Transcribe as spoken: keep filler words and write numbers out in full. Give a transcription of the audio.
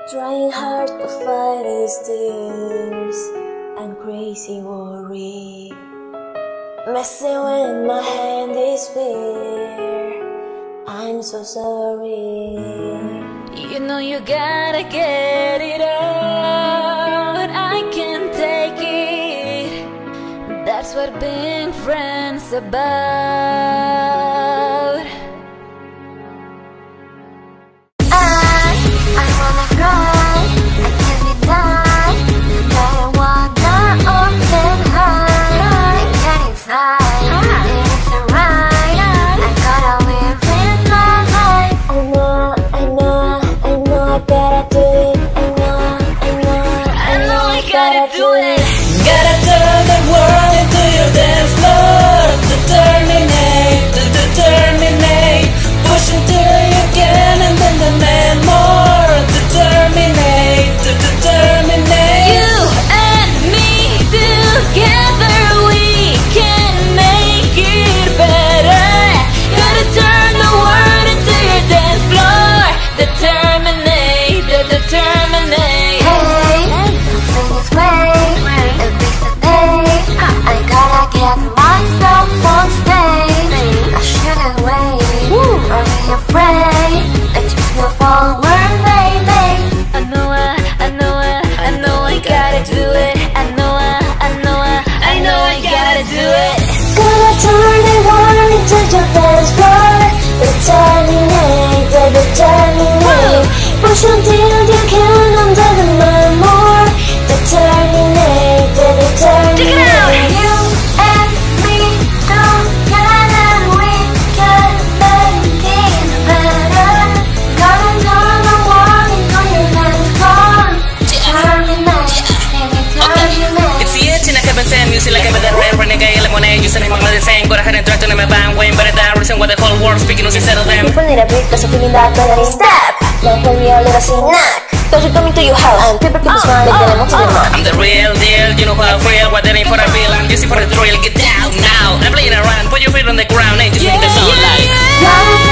Trying hard to fight these tears and crazy worry, messing with my hand is fear. I'm so sorry. You know you gotta get it out. I can't take it. That's what being friends about. Gotta turn the world into your dance floor. Determinate, to determinate. Push until you can and then demand more. Determinate, to determinate. You and me together, we can make it better. Gotta turn the world into your dance floor. Determinate, to determinate. Push until you can and then demand more. Determinate, determinate. You and me together, we can make it better. Gotta turn the world into your dance floor. Determinate, determinate. It's the itch and I haven't seen music like I'm the rain, renegade, lemonade. You said I'm the same. Go ahead and try to name a band. Wayne, but that reason why the whole world speaking was instead of them. People need a break because of feeling that better is step. Don't tell me a little snack. Cause you're coming to your house and people keep smiling, then I'm to your mouth. I'm the real deal, you know how I feel. What they ain't for a real, I'm just for the thrill. Get down now. I'm playing around, put your feet on the ground and just make the sound like.